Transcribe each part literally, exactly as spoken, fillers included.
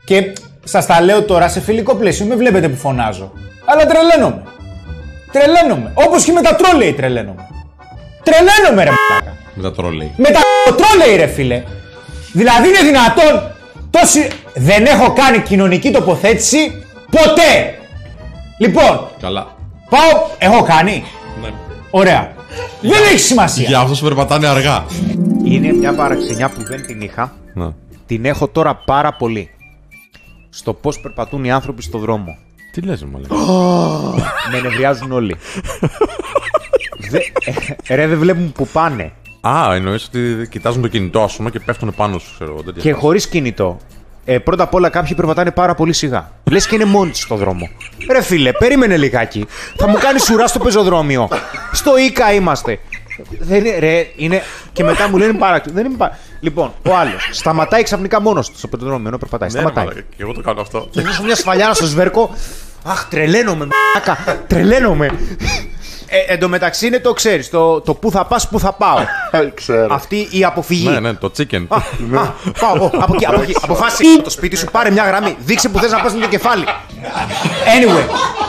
Και σας τα λέω τώρα σε φιλικό πλαίσιο, με βλέπετε που φωνάζω. Αλλά τρελαίνομαι. Τρελαίνομαι. Όπως και με τα τρόλεϊ τρελαίνομαι. Τρελαίνομαι ρε μ***ακα. Με τα τρόλεϊ. Με τα τρόλεϊ ρε φίλε. Δηλαδή είναι δυνατόν τόση... Δεν έχω κάνει κοινωνική τοποθέτηση ποτέ. Λοιπόν. Καλά. Πάω... Έχω κάνει. Ναι. Ωραία. Δεν έχει σημασία. Για αυτό σου περπατάνε αργά. Είναι μια παραξενιά που δεν την είχα. Ναι. Την έχω τώρα πάρα πολύ. Στο πώς περπατούν οι άνθρωποι στο δρόμο. Τι λες μου λέει. Με νευριάζουν όλοι. Δε, ε, ρε δεν βλέπουν που πάνε. Α, εννοείς ότι κοιτάζουν το κινητό ας πούμε και πέφτουν πάνω σου, ξέρω. Και χωρίς κινητό. Ε, πρώτα απ' όλα κάποιοι περπατάνε πάρα πολύ σιγά. Λες και είναι μόνοι τους στο δρόμο. Ρε φίλε, περίμενε λιγάκι. Θα μου κάνει ουρά στο πεζοδρόμιο. Στο Ίκα είμαστε. Δεν είναι, ρε, είναι... Και μετά μου λένε παράξενο. Δεν είναι παρά... Λοιπόν, ο άλλος σταματάει ξαφνικά μόνος του στο πεζοδρόμιο ενώ περπατάει. Ναι, σταματάει. ρε, και εγώ το κάνω αυτό. Και δώσω μια σφαλιάρα στο σβέρκο. Αχ, τρελαίνομαι, μ***ακα. Τρελαίνομαι. Ε, εν τω μεταξύ είναι το ξέρεις, το, το πού θα πας, πού θα πάω. Ξέρω. Αυτή η αποφυγή. Ναι, ναι, το chicken. Α, α, πάω, από εκεί, από εκεί. Αποφάσισε το σπίτι σου, πάρε μια γραμμή. Δείξε που θες να πας με το κεφάλι. Anyway.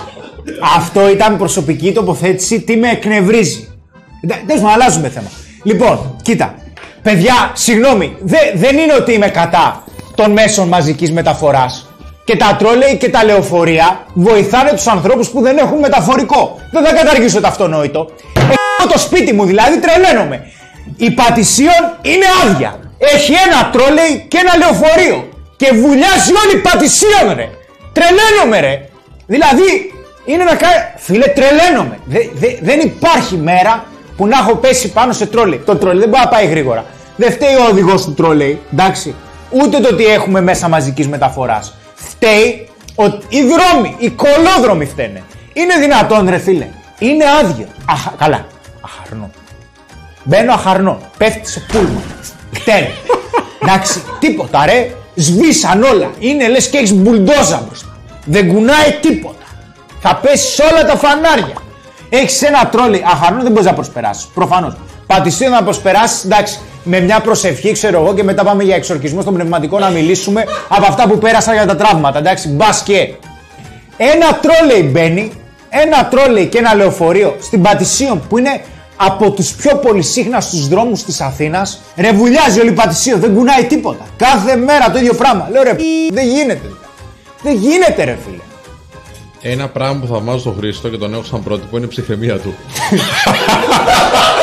Αυτό ήταν προσωπική τοποθέτηση, τι με εκνευρίζει. Τέλος πάντων, αλλάζουμε θέμα. Λοιπόν, κοίτα. Παιδιά, συγγνώμη, δε, δεν είναι ότι είμαι κατά των μέσων μαζικής μεταφοράς. Και τα τρόλεϊ και τα λεωφορεία βοηθάνε τους ανθρώπους που δεν έχουν μεταφορικό. Δεν θα καταργήσω το αυτονόητο. Εγώ το σπίτι μου δηλαδή τρελαίνομαι. Η Πατησίων είναι άδεια. Έχει ένα τρόλεϊ και ένα λεωφορείο. Και βουλιάζει όλη η Πατησίων ρε. Τρελαίνομαι ρε. Δηλαδή είναι να κάνει... Φίλε τρελαίνομαι. Δε, δε, δεν υπάρχει μέρα που να έχω πέσει πάνω σε τρόλεϊ. Το τρόλεϊ δεν μπορεί να πάει γρήγορα. Δεν φταίει ο οδηγός του τρόλεϊ. Εντάξει. Ούτε το ότι έχουμε μέσα μαζικής μεταφοράς. Φταίει ότι οι δρόμοι, οι κολόδρομοι φταίνε. Είναι δυνατόν ρε φίλε. Είναι άδειο. Αχα, καλά. Αχαρνό. Μπαίνω αχαρνό. Πέφτει σε πούλμα. Φταίνε. Εντάξει. Τίποτα ρε. Σβήσαν όλα. Είναι λες και έχεις μπουλντόζα μπροστά. Δεν κουνάει τίποτα. Θα πέσει όλα τα φανάρια. Έχεις ένα τρόλεϊ. Αχαρνό δεν μπορείς να προσπεράσεις. Προφανώς. Πατησίων να προσπεράσεις. Εντάξει. Με μια προσευχή, ξέρω εγώ, και μετά πάμε για εξορκισμό στον πνευματικό να μιλήσουμε από αυτά που πέρασαν για τα τραύματα. Εντάξει, μπας και. Ένα τρόλεϊ μπαίνει, ένα τρόλεϊ και ένα λεωφορείο στην Πατησίων που είναι από τους πιο πολυσύχναστους δρόμους της Αθήνας. Ρε βουλιάζει όλη η Πατησίων, δεν κουνάει τίποτα. Κάθε μέρα το ίδιο πράγμα. Λέω ρε, δεν γίνεται. Δεν γίνεται, ρε φίλε. Ένα πράγμα που θαυμάζω στον Χρήστο και τον έχω σαν πρότυπο είναι η ψυχραιμία του.